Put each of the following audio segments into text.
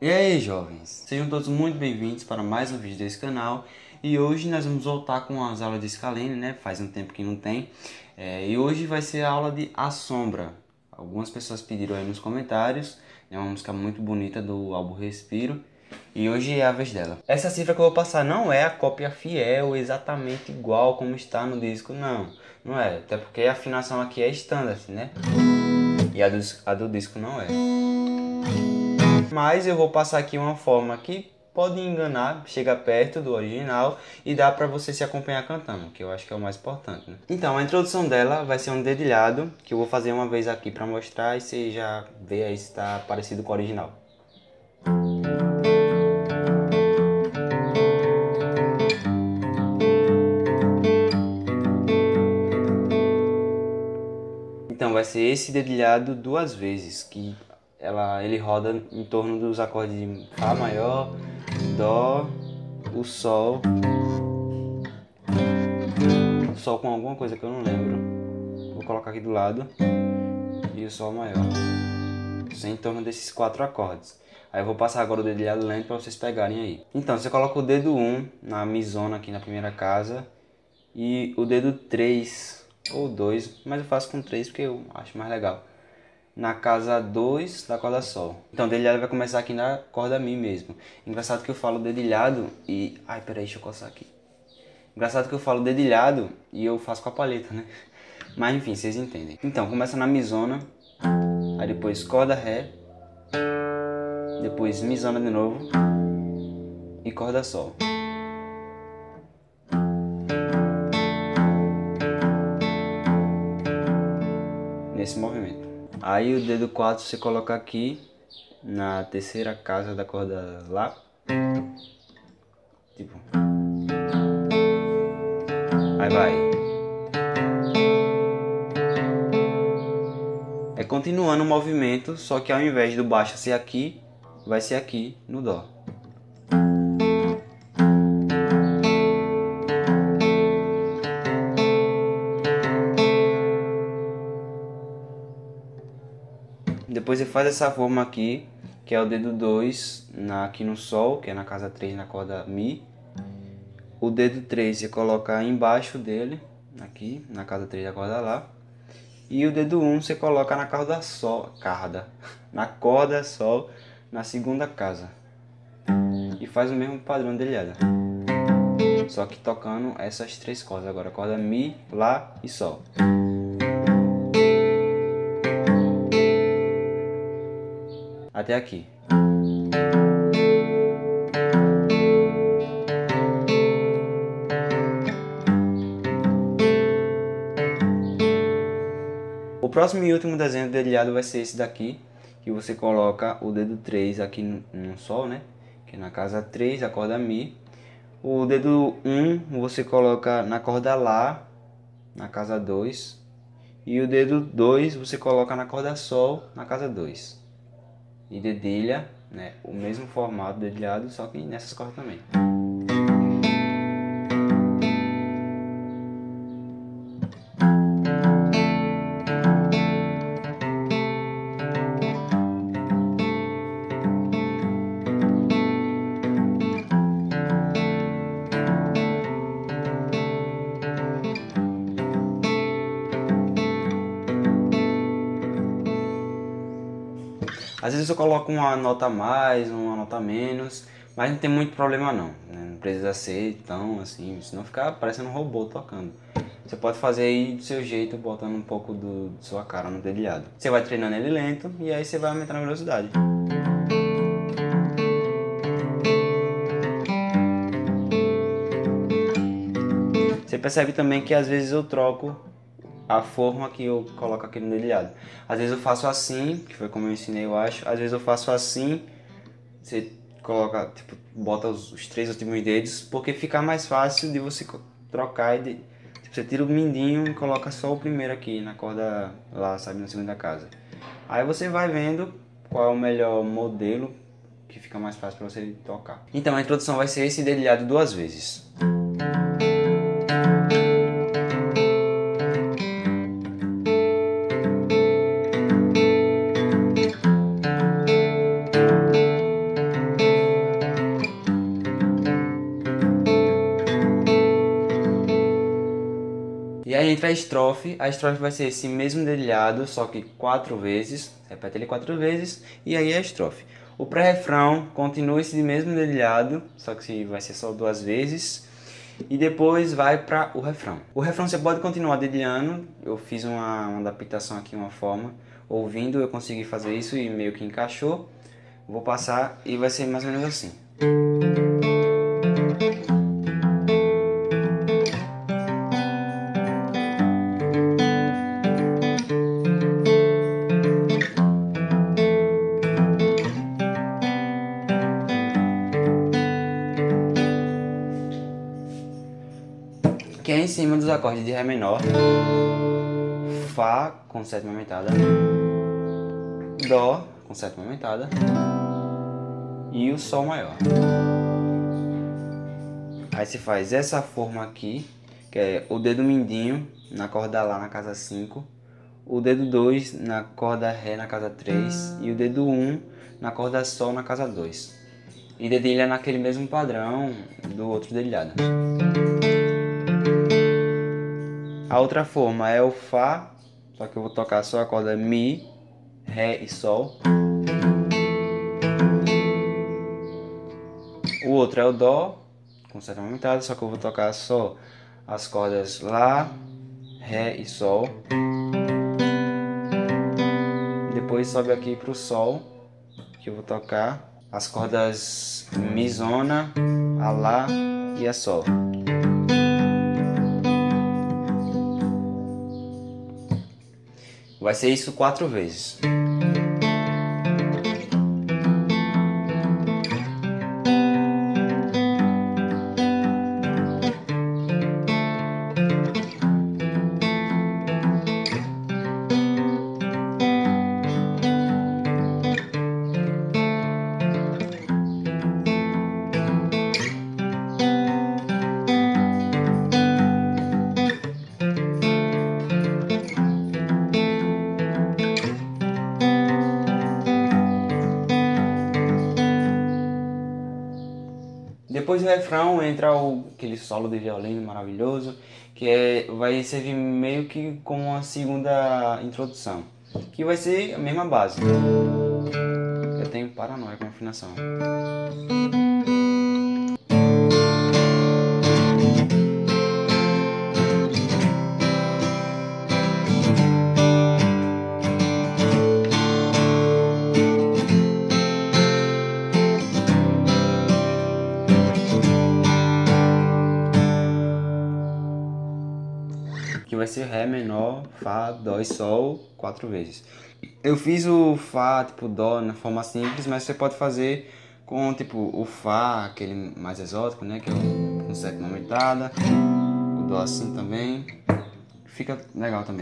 E aí, jovens? Sejam todos muito bem-vindos para mais um vídeo desse canal. E hoje nós vamos voltar com as aulas de Scalene, né? Faz um tempo que não tem. E hoje vai ser a aula de A Sombra. Algumas pessoas pediram aí nos comentários. É uma música muito bonita do álbum Respiro. E hoje é a vez dela. Essa cifra que eu vou passar não é a cópia fiel, exatamente igual como está no disco, não. Não é, até porque a afinação aqui é standard, né? E a do disco não é. Mas eu vou passar aqui uma forma que pode enganar, chega perto do original e dá pra você se acompanhar cantando, que eu acho que é o mais importante, né? Então, a introdução dela vai ser um dedilhado, que eu vou fazer uma vez aqui pra mostrar e você já vê aí se tá parecido com o original. Então, vai ser esse dedilhado duas vezes, que ele roda em torno dos acordes de Fá maior, Dó, o Sol com alguma coisa que eu não lembro. Vou colocar aqui do lado. E o Sol maior. Isso é em torno desses quatro acordes. Aí eu vou passar agora o dedilhado lento para vocês pegarem aí. Então, você coloca o dedo 1 na mizona aqui na primeira casa. E o dedo 3 ou 2, mas eu faço com 3 porque eu acho mais legal. Na casa 2 da corda Sol. Então o dedilhado vai começar aqui na corda Mi mesmo. Engraçado que eu falo dedilhado e... Ai, peraí, deixa eu coçar aqui. Engraçado que eu falo dedilhado e eu faço com a palheta, né? Mas enfim, vocês entendem. Então, começa na mizona, aí depois corda Ré, depois mizona de novo e corda Sol. Nesse movimento. Aí o dedo 4 você coloca aqui na terceira casa da corda Lá. Tipo... Aí vai. É continuando o movimento, só que ao invés do baixo ser aqui, vai ser aqui no Dó. Depois você faz essa forma aqui, que é o dedo 2 aqui no Sol, que é na casa 3 na corda Mi. O dedo 3 você coloca embaixo dele, aqui na casa 3 da corda Lá. E o dedo 1 você coloca na corda Sol, na corda Sol, na segunda casa. E faz o mesmo padrão dedilhada. Só que tocando essas três cordas agora, corda Mi, Lá e Sol. Até aqui. O próximo e último desenho do dedilhado vai ser esse daqui, que você coloca o dedo 3 aqui no Sol, né? Que é na casa 3, a corda Mi. O dedo 1 você coloca na corda Lá, na casa 2. E o dedo 2 você coloca na corda Sol, na casa 2. E dedilha, né? O mesmo formato dedilhado, só que nessas cordas também. Às vezes eu coloco uma nota a mais, uma nota a menos, mas não tem muito problema não, né? Não precisa ser tão assim, senão fica parecendo um robô tocando. Você pode fazer aí do seu jeito, botando um pouco de sua cara no dedilhado. Você vai treinando ele lento e aí você vai aumentando a velocidade. Você percebe também que às vezes eu troco a forma que eu coloco aqui no dedilhado. Às vezes eu faço assim, que foi como eu ensinei, eu acho. Às vezes eu faço assim, você coloca, tipo, bota os três últimos dedos, porque fica mais fácil de você trocar e tipo, você tira o mindinho e coloca só o primeiro aqui na corda Lá, sabe, na segunda casa. Aí você vai vendo qual é o melhor modelo que fica mais fácil para você tocar. Então a introdução vai ser esse dedilhado duas vezes. a estrofe vai ser esse mesmo dedilhado, só que 4 vezes, repete ele 4 vezes, e aí é a estrofe. O pré-refrão continua esse mesmo dedilhado, só que vai ser só 2 vezes, e depois vai para o refrão. O refrão você pode continuar dedilhando, eu fiz uma adaptação aqui, uma forma, ouvindo eu consegui fazer isso e meio que encaixou. Vou passar e vai ser mais ou menos assim. Que é em cima dos acordes de Ré menor, Fá com sétima aumentada, Dó com sétima aumentada e o Sol maior. Aí você faz essa forma aqui, que é o dedo mindinho na corda Lá na casa 5, o dedo 2 na corda Ré na casa 3 e o dedo 1 na corda Sol na casa 2. E dedilha naquele mesmo padrão do outro dedilhado. A outra forma é o Fá, só que eu vou tocar só a corda Mi, Ré e Sol. O outro é o Dó, com sétima aumentada, só que eu vou tocar só as cordas Lá, Ré e Sol. Depois sobe aqui para o Sol, que eu vou tocar as cordas Mizona, a Lá e a Sol. Vai ser isso 4 vezes. Depois do refrão entra aquele solo de violino maravilhoso, que vai servir meio que como uma segunda introdução, que vai ser a mesma base. Eu tenho paranoia com a afinação. Que vai ser Ré menor, Fá, Dó e Sol 4 vezes. Eu fiz o Fá, tipo Dó, na forma simples, mas você pode fazer com tipo o Fá, aquele mais exótico, né, que é o com sétima aumentada, o Dó assim também, fica legal também.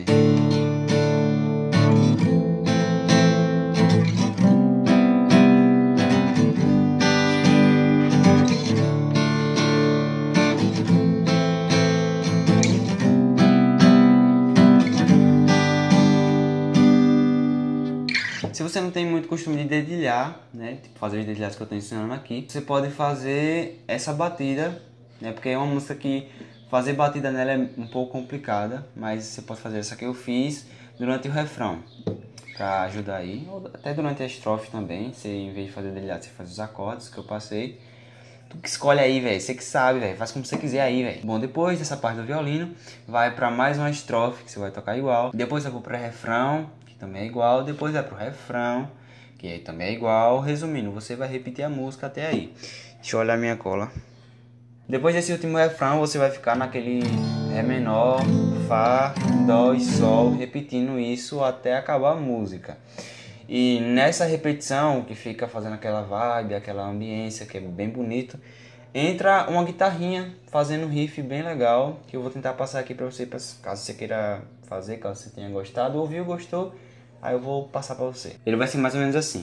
Se você não tem muito costume de dedilhar, né, tipo fazer os dedilhados que eu estou ensinando aqui, você pode fazer essa batida, né, porque é uma música que fazer batida nela é um pouco complicada, mas você pode fazer essa que eu fiz durante o refrão, para ajudar aí, ou até durante a estrofe também, você em vez de fazer dedilhado, você faz os acordes que eu passei. Tu que escolhe aí, velho, você que sabe, velho, faz como você quiser aí, velho. Bom, depois dessa parte do violino, vai para mais uma estrofe, que você vai tocar igual, depois eu vou para refrão, também é igual, depois vai pro refrão, que aí também é igual. Resumindo, você vai repetir a música até aí. Deixa eu olhar minha cola. Depois desse último refrão, você vai ficar naquele Ré menor, Fá, Dó e Sol, repetindo isso até acabar a música. E nessa repetição, que fica fazendo aquela vibe, aquela ambiência, que é bem bonito, entra uma guitarrinha fazendo um riff bem legal, que eu vou tentar passar aqui pra você, caso você queira fazer, caso você tenha gostado, ouviu, gostou, aí eu vou passar pra você. Ele vai ser mais ou menos assim.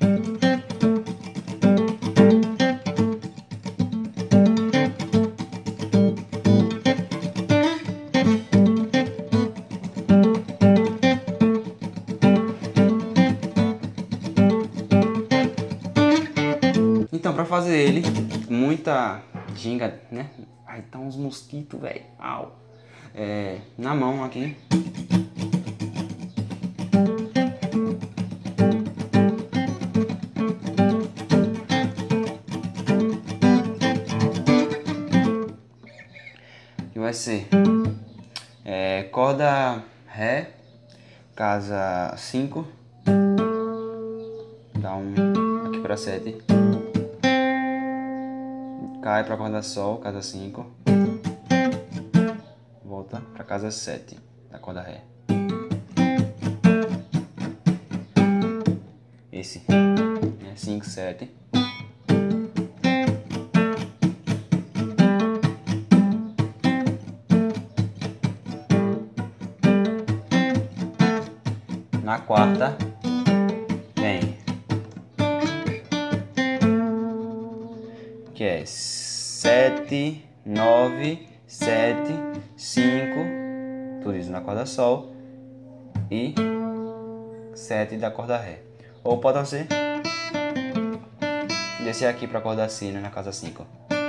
Então, pra fazer ele, muita ginga, né? Ai, tá uns mosquitos, velho. Au. na mão aqui. Que vai ser corda Ré, casa 5, dá um aqui para 7, cai para corda Sol, casa 5, volta para casa 7 da corda Ré. Esse é 5, 7. Na quarta, vem, que é 7, 9, 7, 5, tudo isso na corda Sol e 7 da corda Ré. Ou pode ser descer aqui para a corda Si, né, na casa 5.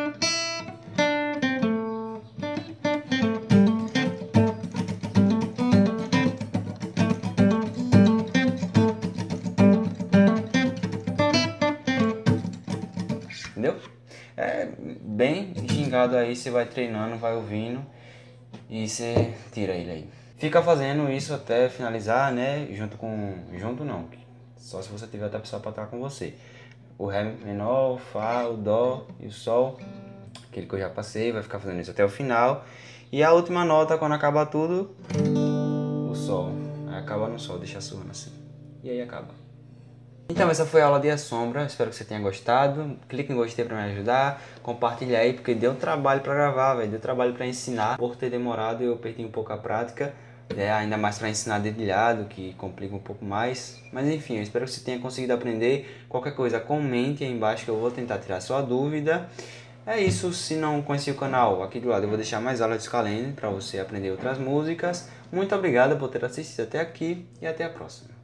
Entendeu? É bem gingado aí, você vai treinando, vai ouvindo e você tira ele aí. Fica fazendo isso até finalizar, né? Junto não, só se você tiver outra pessoa para estar com você. O Ré menor, o Fá, o Dó e o Sol, aquele que eu já passei, vai ficar fazendo isso até o final. E a última nota, quando acaba tudo, o Sol. Aí acaba no Sol, deixa suando assim. E aí acaba. Então essa foi a aula de Assombra, espero que você tenha gostado. Clique em gostei para me ajudar, compartilha aí, porque deu trabalho para gravar, velho, deu trabalho para ensinar. Por ter demorado eu perdi um pouco a prática, ainda mais para ensinar dedilhado, que complica um pouco mais. Mas enfim, eu espero que você tenha conseguido aprender. Qualquer coisa, comente aí embaixo que eu vou tentar tirar sua dúvida. É isso, se não conhecia o canal, aqui do lado eu vou deixar mais aulas de Scalene para você aprender outras músicas. Muito obrigado por ter assistido até aqui e até a próxima.